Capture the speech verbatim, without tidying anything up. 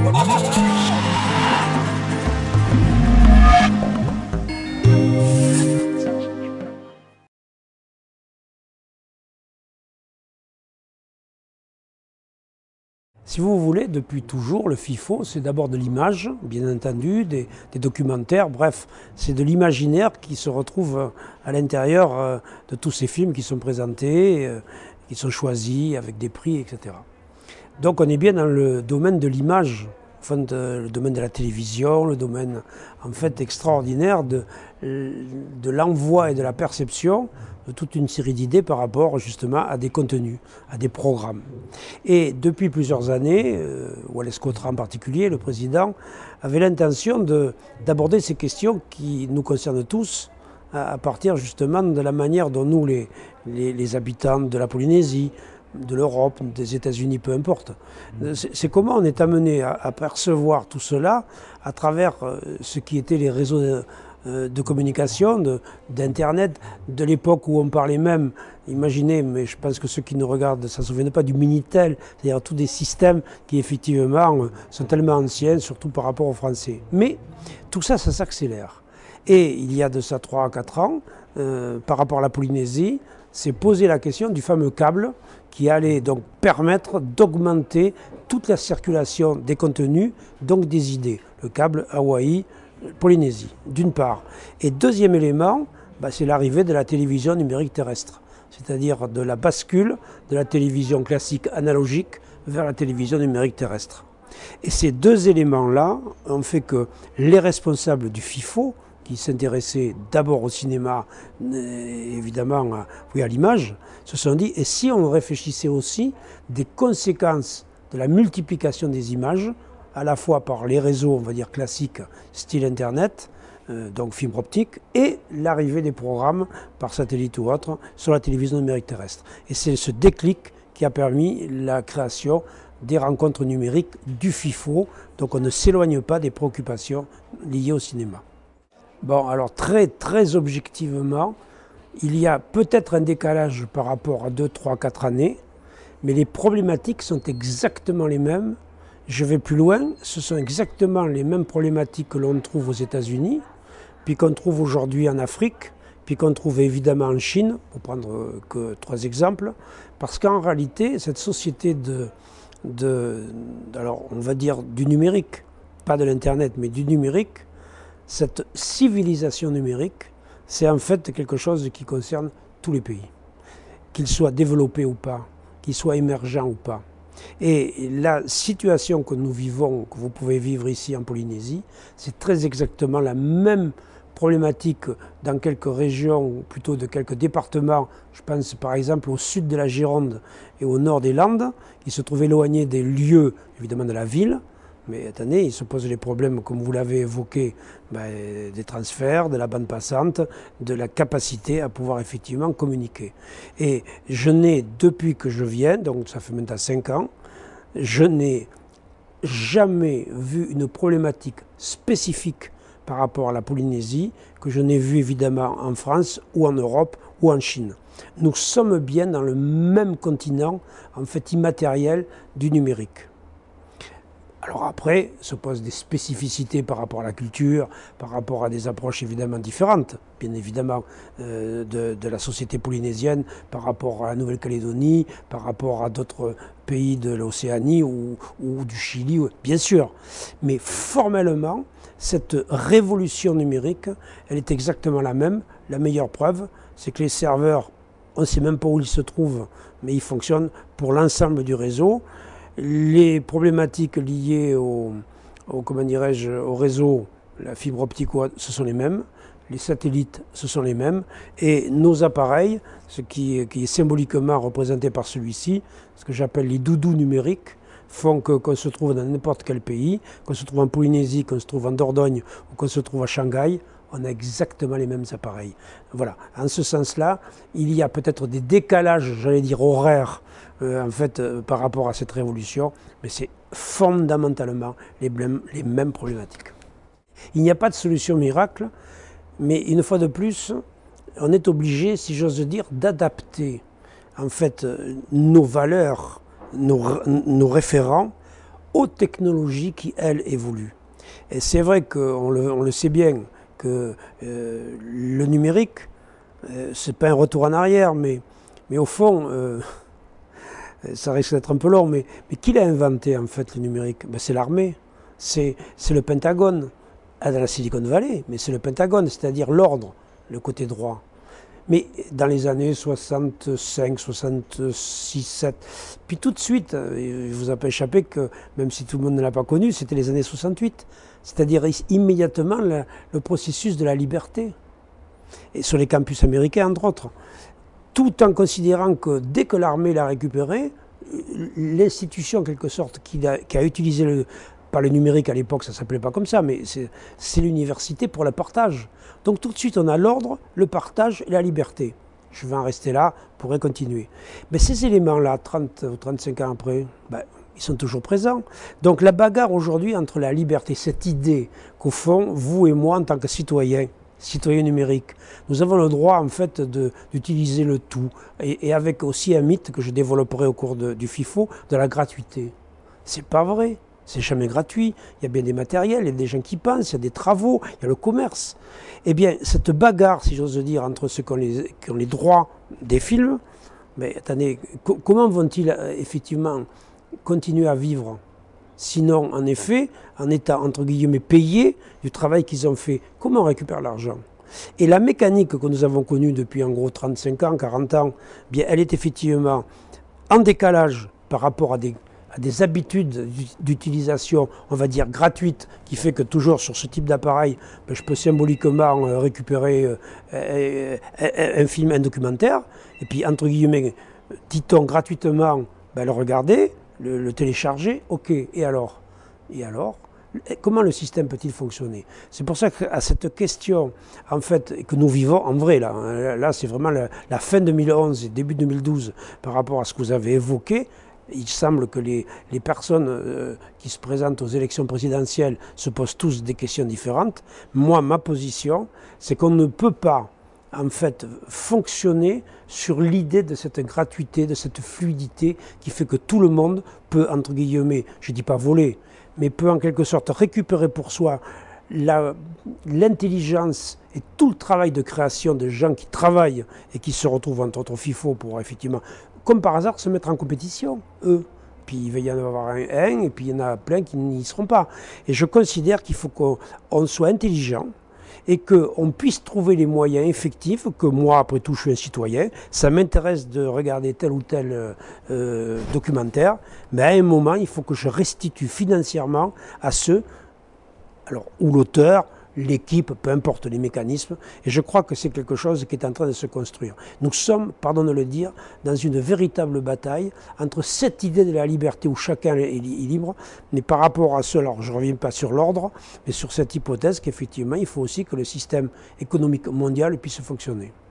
Si vous voulez, depuis toujours, le FIFO, c'est d'abord de l'image, bien entendu, des, des documentaires, bref, c'est de l'imaginaire qui se retrouve à l'intérieur de tous ces films qui sont présentés, qui sont choisis avec des prix, et cetera. Donc on est bien dans le domaine de l'image, enfin de, le domaine de la télévision, le domaine en fait extraordinaire de, de l'envoi et de la perception de toute une série d'idées par rapport justement à des contenus, à des programmes. Et depuis plusieurs années, euh, Wallace Cotra en particulier, le président, avait l'intention d'aborder ces questions qui nous concernent tous, à, à partir justement de la manière dont nous, les, les, les habitants de la Polynésie, de l'Europe, des États-Unis, peu importe. C'est comment on est amené à, à percevoir tout cela à travers euh, ce qui étaient les réseaux de, euh, de communication, d'Internet, de, de l'époque où on parlait même, imaginez, mais je pense que ceux qui nous regardent ne s'en souviennent pas, du Minitel, c'est-à-dire tous des systèmes qui effectivement sont tellement anciens, surtout par rapport aux Français. Mais tout ça, ça s'accélère. Et il y a de ça trois à quatre ans, euh, par rapport à la Polynésie, s'est posé la question du fameux câble qui allait donc permettre d'augmenter toute la circulation des contenus, donc des idées. Le câble Hawaï-Polynésie, d'une part. Et deuxième élément, bah, c'est l'arrivée de la télévision numérique terrestre, c'est-à-dire de la bascule de la télévision classique analogique vers la télévision numérique terrestre. Et ces deux éléments-là ont fait que les responsables du FIFO, qui s'intéressaient d'abord au cinéma, évidemment à, oui, à l'image, se sont dit, et si on réfléchissait aussi des conséquences de la multiplication des images, à la fois par les réseaux, on va dire classiques, style Internet, euh, donc fibre optique, et l'arrivée des programmes par satellite ou autre sur la télévision numérique terrestre. Et c'est ce déclic qui a permis la création des rencontres numériques du FIFO, donc on ne s'éloigne pas des préoccupations liées au cinéma. Bon, alors très, très objectivement, il y a peut-être un décalage par rapport à deux, trois, quatre années, mais les problématiques sont exactement les mêmes. Je vais plus loin, ce sont exactement les mêmes problématiques que l'on trouve aux États-Unis, puis qu'on trouve aujourd'hui en Afrique, puis qu'on trouve évidemment en Chine, pour prendre que trois exemples, parce qu'en réalité, cette société de, de, alors on va dire du numérique, pas de l'Internet, mais du numérique, cette civilisation numérique, c'est en fait quelque chose qui concerne tous les pays, qu'ils soient développés ou pas, qu'ils soient émergents ou pas. Et la situation que nous vivons, que vous pouvez vivre ici en Polynésie, c'est très exactement la même problématique dans quelques régions, ou plutôt de quelques départements. Je pense par exemple au sud de la Gironde et au nord des Landes, qui se trouvent éloignés des lieux, évidemment de la ville. Mais attendez, il se pose les problèmes, comme vous l'avez évoqué, ben, des transferts, de la bande passante, de la capacité à pouvoir effectivement communiquer. Et je n'ai, depuis que je viens, donc ça fait maintenant cinq ans, je n'ai jamais vu une problématique spécifique par rapport à la Polynésie que je n'ai vu évidemment en France ou en Europe ou en Chine. Nous sommes bien dans le même continent, en fait immatériel, du numérique. Alors après, se posent des spécificités par rapport à la culture, par rapport à des approches évidemment différentes, bien évidemment euh, de, de la société polynésienne, par rapport à la Nouvelle-Calédonie, par rapport à d'autres pays de l'Océanie ou, ou du Chili, bien sûr. Mais formellement, cette révolution numérique, elle est exactement la même. La meilleure preuve, c'est que les serveurs, on ne sait même pas où ils se trouvent, mais ils fonctionnent pour l'ensemble du réseau. Les problématiques liées au, au, comment dirais-je, au réseau, la fibre optique, ce sont les mêmes. Les satellites, ce sont les mêmes. Et nos appareils, ce qui, qui est symboliquement représenté par celui-ci, ce que j'appelle les doudous numériques, font que qu'on se trouve dans n'importe quel pays, qu'on se trouve en Polynésie, qu'on se trouve en Dordogne ou qu'on se trouve à Shanghai, on a exactement les mêmes appareils. Voilà. En ce sens-là, il y a peut-être des décalages, j'allais dire horaires, euh, en fait, euh, par rapport à cette révolution, mais c'est fondamentalement les, les mêmes problématiques. Il n'y a pas de solution miracle, mais une fois de plus, on est obligé, si j'ose dire, d'adapter en fait nos valeurs, nos, nos référents aux technologies qui, elles, évoluent. Et c'est vrai qu'on le, on le sait bien, que euh, le numérique, euh, c'est pas un retour en arrière, mais, mais au fond, euh, ça risque d'être un peu long, mais, mais qui l'a inventé en fait le numérique? Ben, c'est l'armée, c'est le Pentagone, à la Silicon Valley, mais c'est le Pentagone, c'est-à-dire l'ordre, le côté droit. Mais dans les années soixante-cinq, soixante-six, soixante-sept, puis tout de suite, il ne vous a pas échappé que, même si tout le monde ne l'a pas connu, c'était les années soixante-huit, c'est-à-dire immédiatement le, le processus de la liberté, et sur les campus américains entre autres, tout en considérant que dès que l'armée l'a récupéré, l'institution en quelque sorte qui a, qui a utilisé le, pas le numérique à l'époque, ça ne s'appelait pas comme ça, mais c'est l'université pour le partage. Donc tout de suite, on a l'ordre, le partage et la liberté. Je vais en rester là, pourrais continuer. Mais ces éléments-là, trente ou trente-cinq ans après, ben, ils sont toujours présents. Donc la bagarre aujourd'hui entre la liberté, cette idée qu'au fond, vous et moi, en tant que citoyens, citoyens numériques, nous avons le droit en fait d'utiliser le tout. Et, et avec aussi un mythe que je développerai au cours de, du FIFO, de la gratuité. C'est pas vrai. C'est jamais gratuit, il y a bien des matériels, il y a des gens qui pensent, il y a des travaux, il y a le commerce. Eh bien, cette bagarre, si j'ose dire, entre ceux qui ont les, qui ont les droits des films, mais attendez, co comment vont-ils effectivement continuer à vivre? Sinon, en effet, en étant, entre guillemets, payés du travail qu'ils ont fait, comment on récupère l'argent? Et la mécanique que nous avons connue depuis en gros trente-cinq ans, quarante ans, bien, elle est effectivement en décalage par rapport à des à des habitudes d'utilisation, on va dire gratuites, qui fait que toujours sur ce type d'appareil, ben, je peux symboliquement euh, récupérer euh, un, un film, un documentaire, et puis entre guillemets, dit-on gratuitement, ben, le regarder, le, le télécharger, ok, et alors? Et alors? Comment le système peut-il fonctionner? C'est pour ça qu'à cette question, en fait, que nous vivons en vrai, là, hein, là c'est vraiment la, la fin deux mille onze et début deux mille douze, par rapport à ce que vous avez évoqué. Il semble que les, les personnes euh, qui se présentent aux élections présidentielles se posent tous des questions différentes. Moi, ma position, c'est qu'on ne peut pas, en fait, fonctionner sur l'idée de cette gratuité, de cette fluidité qui fait que tout le monde peut, entre guillemets, je ne dis pas voler, mais peut en quelque sorte récupérer pour soi l'intelligence et tout le travail de création de gens qui travaillent et qui se retrouvent entre autres au FIFO pour effectivement, comme par hasard, se mettre en compétition, eux. Puis il va y en avoir un, un et puis il y en a plein qui n'y seront pas. Et je considère qu'il faut qu'on soit intelligent et qu'on puisse trouver les moyens effectifs, que moi, après tout, je suis un citoyen, ça m'intéresse de regarder tel ou tel euh, documentaire, mais à un moment, il faut que je restitue financièrement à ceux, alors, ou l'auteur, l'équipe, peu importe les mécanismes, et je crois que c'est quelque chose qui est en train de se construire. Nous sommes, pardon de le dire, dans une véritable bataille entre cette idée de la liberté où chacun est libre, mais par rapport à cela, alors je ne reviens pas sur l'ordre, mais sur cette hypothèse qu'effectivement, il faut aussi que le système économique mondial puisse fonctionner.